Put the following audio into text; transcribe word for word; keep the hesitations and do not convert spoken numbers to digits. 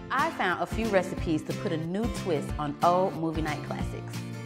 I found a few recipes to put a new twist on old movie night classics.